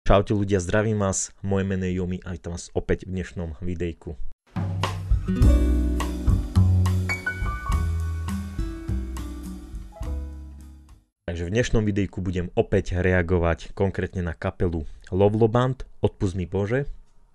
Čaute ľudia, zdravím vás, moje meno je Jomi a vítam vás opäť v dnešnom videjku. Takže v dnešnom videjku budem opäť reagovať konkrétne na kapelu Lovlo Band, Odpusť mi Bože.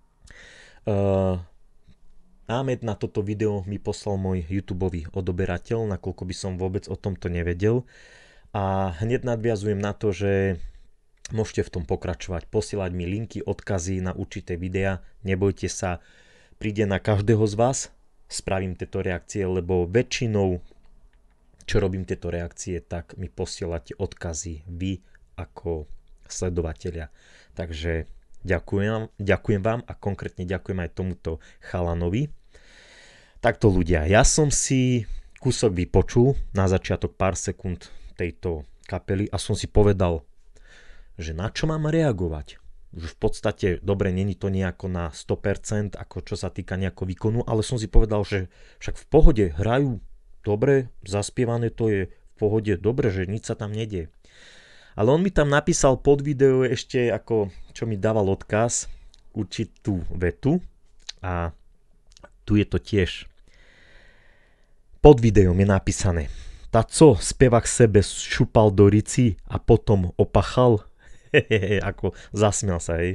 Námed na toto video mi poslal môj YouTubeový odoberateľ, nakoľko by som vôbec o tomto nevedel. A hneď nadviazujem na to, že môžete v tom pokračovať, posielať mi linky, odkazy na určité videá. Nebojte sa, príde na každého z vás, spravím tieto reakcie, lebo väčšinou, čo robím tieto reakcie, tak mi posielate odkazy vy ako sledovatelia. Takže ďakujem vám a konkrétne ďakujem aj tomuto chalanovi. Takto ľudia, ja som si kúsok vypočul na začiatok pár sekúnd tejto kapely a som si povedal, že na čo mám reagovať. Už v podstate, dobre, není to nejako na 100%, ako čo sa týka nejakého výkonu, ale som si povedal, že však v pohode hrajú dobre, zaspievané to je v pohode, dobre, že nič sa tam nedie. Ale on mi tam napísal pod video ešte, ako čo mi dával odkaz, určitú vetu a tu je to tiež. Pod videom je napísané: tá co spevák sebe šupal do rici a potom opachal. Ako zasmial sa, hej.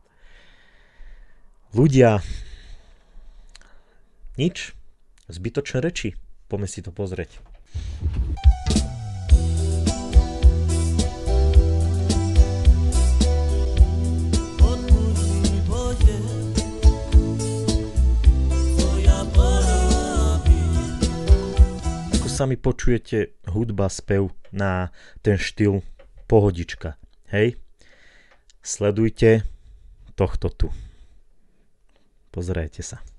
Ľudia, nič, zbytočné reči, poďme si to pozrieť. Ako sami počujete, hudba, spev na ten štýl pohodička. Hej, sledujte tohto tu. Pozerajte sa.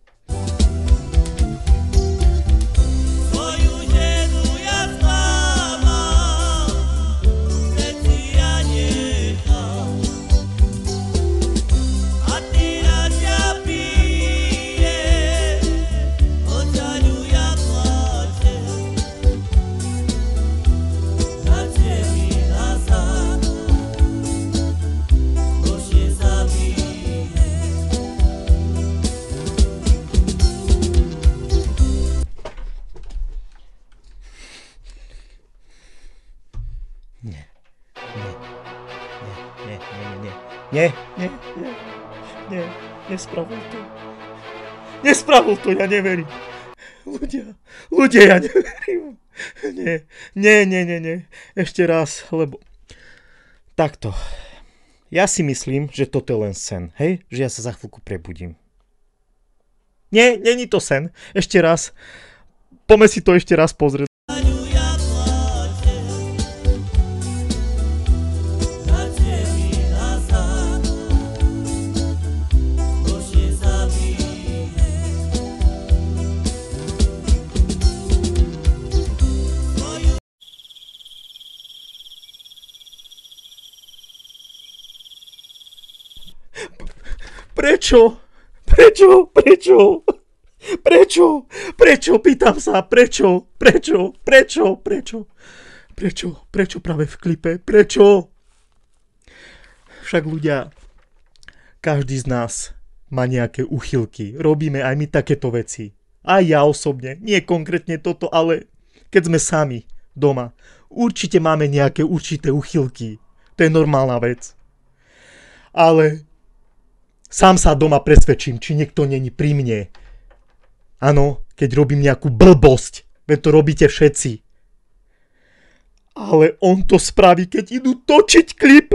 Nie, nespravil to. Nespravil to, ja neverím. Ľudia, ja neverím. Nie. Ešte raz, lebo takto. Ja si myslím, že toto je len sen, hej? Že ja sa za chvíľku prebudím. Nie, není to sen. Ešte raz. Poďme si to ešte raz pozrieť. Prečo? Pýtam sa, prečo práve v klipe, prečo? Však ľudia, každý z nás má nejaké úchylky, robíme aj my takéto veci. Aj ja osobne, nie konkrétne toto, ale keď sme sami doma, určite máme nejaké určité úchylky, to je normálna vec. Ale sám sa doma presvedčím, či niekto není pri mne. Áno, keď robím nejakú blbosť, veď to robíte všetci. Ale on to spraví, keď idú točiť klip.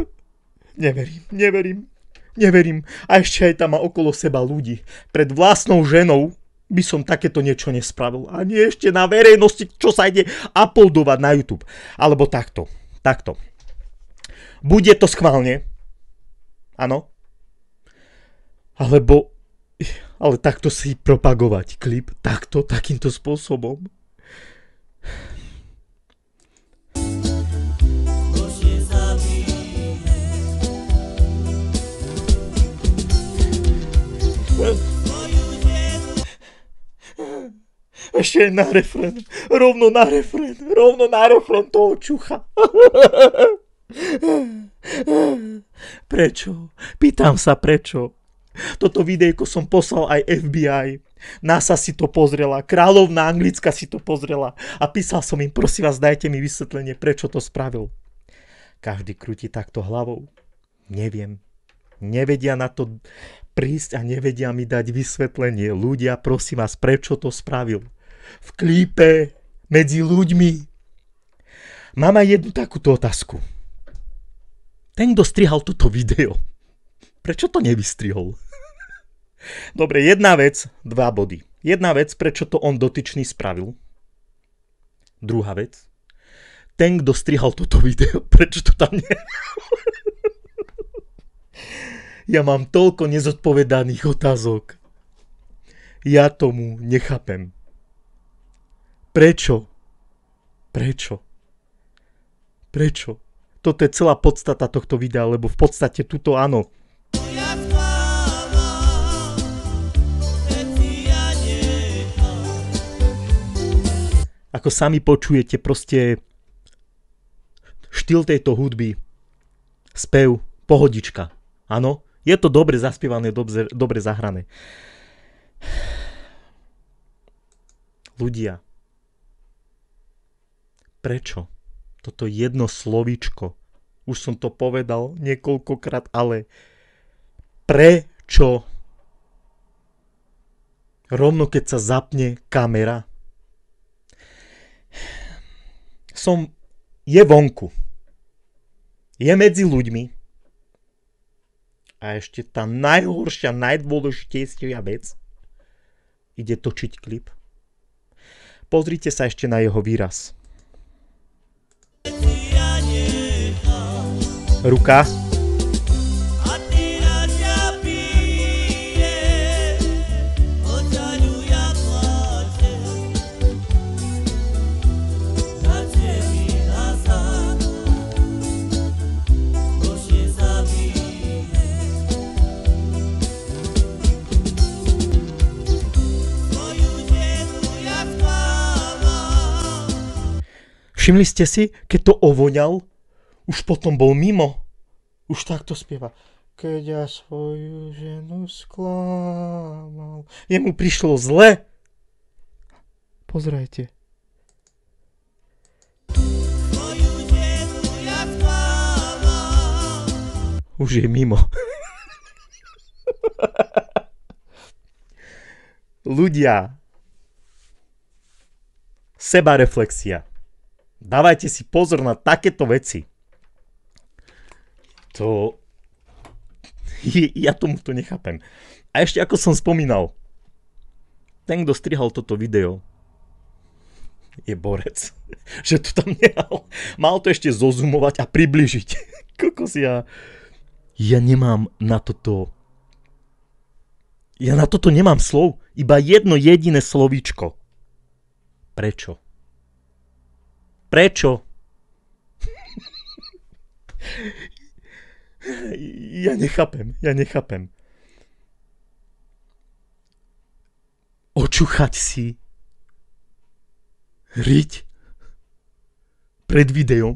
Neverím. A ešte aj tam má okolo seba ľudí. Pred vlastnou ženou by som takéto niečo nespravil. Ani ešte na verejnosti, čo sa ide uploadovať na YouTube. Alebo takto. Bude to schválne. Áno. Ale takto si propagovať klip, takýmto spôsobom. Ešte na refrén, rovno na refrén toho čucha. Prečo? Pýtam sa prečo. Toto videjko som poslal aj FBI. NASA si to pozrela, kráľovná Anglická si to pozrela a písal som im, prosím vás, dajte mi vysvetlenie, prečo to spravil. Každý krúti takto hlavou. Neviem. Nevedia na to prísť a nevedia mi dať vysvetlenie. Ľudia, prosím vás, prečo to spravil? V klípe, medzi ľuďmi. Mám aj jednu takúto otázku. Ten, kto strihal toto video, prečo to nevystrihol? Dobre, jedna vec, 2 body. Jedna vec, prečo to on dotyčný spravil. Druhá vec, ten, kto strihal toto video, prečo to tam nie... Ja mám toľko nezodpovedaných otázok. Ja tomu nechápem. Prečo? Prečo? Prečo? Toto je celá podstata tohto videa, lebo v podstate tuto áno. Ako sami počujete, proste štýl tejto hudby, spev, pohodička. Áno, je to dobre zaspievané, dobre zahrané. Ľudia, prečo? Toto jedno slovíčko, už som to povedal niekoľkokrát, ale prečo? Rovno keď sa zapne kamera, je vonku, je medzi ľuďmi a ešte tá najhoršia, najdôležitejšia vec, ide točiť klip. Pozrite sa ešte na jeho výraz. Ruka. Všimli ste si, keď to ovoňal, už potom bol mimo. Už takto spieva. Keď ja svoju ženu sklamal. Jemu prišlo zle. Pozrajte. Už je mimo. Ľudia. Sebareflexia. Dávajte si pozor na takéto veci. Ja tomu to nechápem. A ešte ako som spomínal, ten, kto strihal toto video, je borec. Že to tam nehal. Mal to ešte zozumovať a približiť. Kokos, ja nemám na toto... Ja na toto nemám slov. Iba jedno jediné slovíčko. Prečo? Prečo? Ja nechápem. Očúchať si riť pred videom.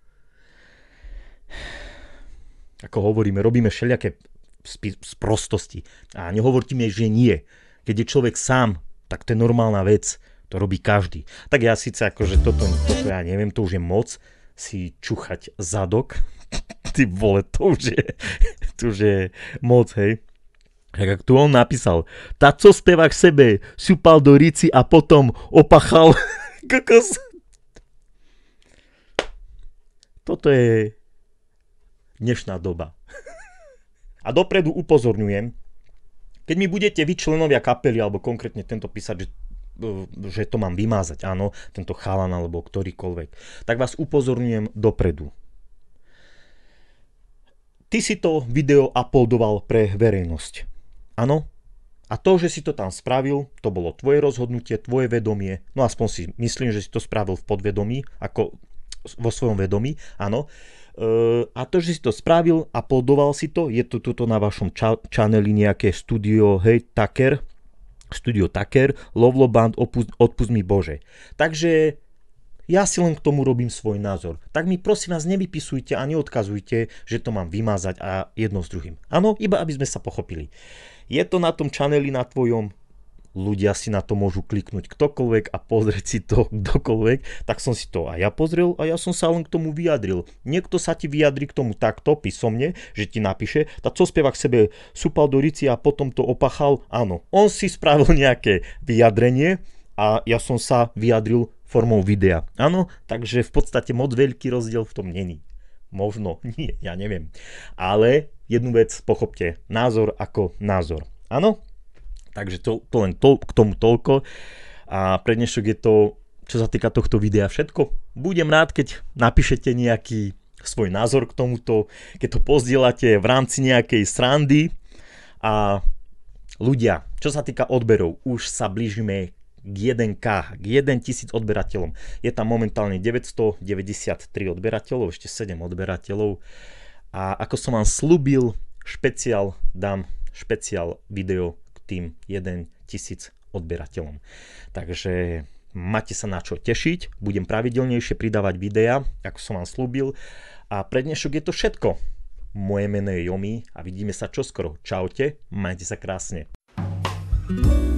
Ako hovoríme, robíme všelijaké sprostosti. A nehovorte mi, že nie. Keď je človek sám, tak to je normálna vec. To robí každý. Tak ja síce akože toto ja neviem, to už je moc si čuchať zadok. Ty vole, to už je moc, hej. Tak tu on napísal, tá co spieva k sebe, šupal do rici a potom opachal. Kokos. Toto je dnešná doba. A dopredu upozorňujem, keď mi budete vy členovia kapely, alebo konkrétne tento písať, že to mám vymázať, áno, tento chalan alebo ktorýkoľvek, tak vás upozorňujem dopredu. Ty si to video uploadoval pre verejnosť. Áno? A to, že si to tam spravil, to bolo tvoje rozhodnutie, tvoje vedomie, no aspoň si myslím, že si to spravil v podvedomí, ako vo svojom vedomí, áno. A to, že si to spravil, uploadoval si to, je to tuto na vašom channeli nejaké studio, hej, Studio Tucker, Lovlo Band, Odpust mi Bože. Takže ja si len k tomu robím svoj názor. Tak mi prosím vás nevypisujte a neodkazujte, že to mám vymazať a jedno s druhým. Áno, iba aby sme sa pochopili. Je to na tom channeli na tvojom, ľudia si na to môžu kliknúť ktokoľvek a pozrieť si to kdokoľvek, tak som si to aj ja pozrel a ja som sa len k tomu vyjadril. Niekto sa ti vyjadri k tomu takto písomne, že ti napíše, tak co spieva k sebe supal do rici a potom to opachal, áno, on si spravil nejaké vyjadrenie a ja som sa vyjadril formou videa. Áno, takže v podstate moc veľký rozdiel v tom není. Možno, nie, ja neviem. Ale jednu vec pochopte, názor ako názor. Áno? Takže to len k tomu toľko. A pre dnešok je to, čo sa týka tohto videa, všetko. Budem rád, keď napíšete nejaký svoj názor k tomuto, keď to pozdieľate v rámci nejakej srandy. A ľudia, čo sa týka odberov, už sa blížime k 1K, k 1000 odberateľom. Je tam momentálne 993 odberateľov, ešte 7 odberateľov. A ako som vám slúbil, dám špeciál video tým 1000 odberateľom. Takže máte sa na čo tešiť, budem pravidelnejšie pridávať videá, ako som vám slúbil. A pre dnešok je to všetko. Moje meno je Jomi a vidíme sa čoskoro. Čaute, majte sa krásne.